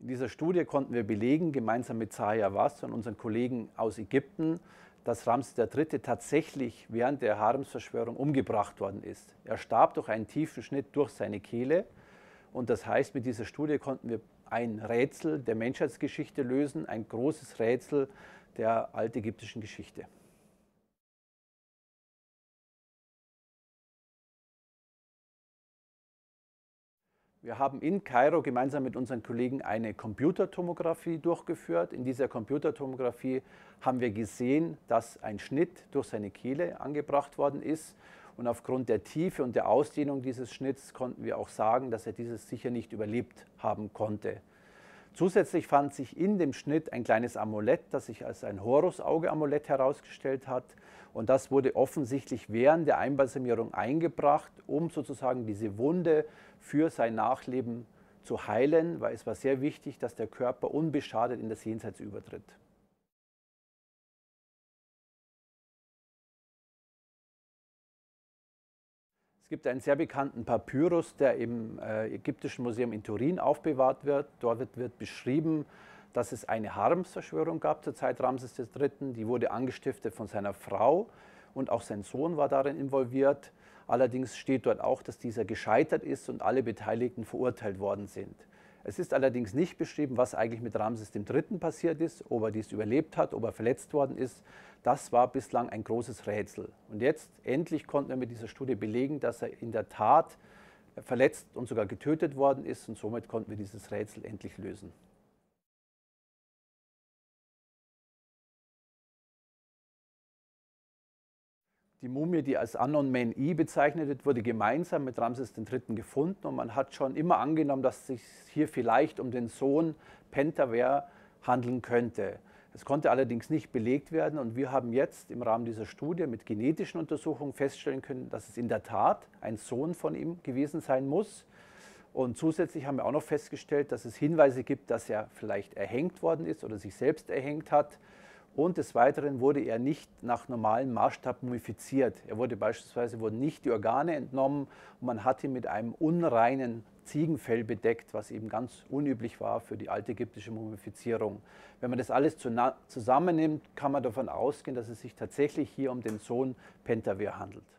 dieser Studie konnten wir belegen, gemeinsam mit Zahi Hawass und unseren Kollegen aus Ägypten, dass Ramses III. Tatsächlich während der Haremsverschwörung umgebracht worden ist. Er starb durch einen tiefen Schnitt durch seine Kehle. Und das heißt, mit dieser Studie konnten wir ein Rätsel der Menschheitsgeschichte lösen, ein großes Rätsel der altägyptischen Geschichte. Wir haben in Kairo gemeinsam mit unseren Kollegen eine Computertomographie durchgeführt. In dieser Computertomographie haben wir gesehen, dass ein Schnitt durch seine Kehle angebracht worden ist. Und aufgrund der Tiefe und der Ausdehnung dieses Schnitts konnten wir auch sagen, dass er dieses sicher nicht überlebt haben konnte. Zusätzlich fand sich in dem Schnitt ein kleines Amulett, das sich als ein Horusauge-Amulett herausgestellt hat. Und das wurde offensichtlich während der Einbalsamierung eingebracht, um sozusagen diese Wunde für sein Nachleben zu heilen, weil es war sehr wichtig, dass der Körper unbeschadet in das Jenseits übertritt. Es gibt einen sehr bekannten Papyrus, der im Ägyptischen Museum in Turin aufbewahrt wird. Dort wird beschrieben, dass es eine Haremsverschwörung gab zur Zeit Ramses III. Die wurde angestiftet von seiner Frau und auch sein Sohn war darin involviert. Allerdings steht dort auch, dass dieser gescheitert ist und alle Beteiligten verurteilt worden sind. Es ist allerdings nicht beschrieben, was eigentlich mit Ramses III. Passiert ist, ob er dies überlebt hat, ob er verletzt worden ist. Das war bislang ein großes Rätsel. Und jetzt endlich konnten wir mit dieser Studie belegen, dass er in der Tat verletzt und sogar getötet worden ist, und somit konnten wir dieses Rätsel endlich lösen. Die Mumie, die als Anon Men-I bezeichnet wird, wurde gemeinsam mit Ramses III. Gefunden und man hat schon immer angenommen, dass es sich hier vielleicht um den Sohn Pentaver handeln könnte. Es konnte allerdings nicht belegt werden und wir haben jetzt im Rahmen dieser Studie mit genetischen Untersuchungen feststellen können, dass es in der Tat ein Sohn von ihm gewesen sein muss. Und zusätzlich haben wir auch noch festgestellt, dass es Hinweise gibt, dass er vielleicht erhängt worden ist oder sich selbst erhängt hat. Und des Weiteren wurde er nicht nach normalem Maßstab mumifiziert. Wurden nicht die Organe entnommen und man hat ihn mit einem unreinen Ziegenfell bedeckt, was eben ganz unüblich war für die altägyptische Mumifizierung. Wenn man das alles zusammennimmt, kann man davon ausgehen, dass es sich tatsächlich hier um den Sohn Pentaver handelt.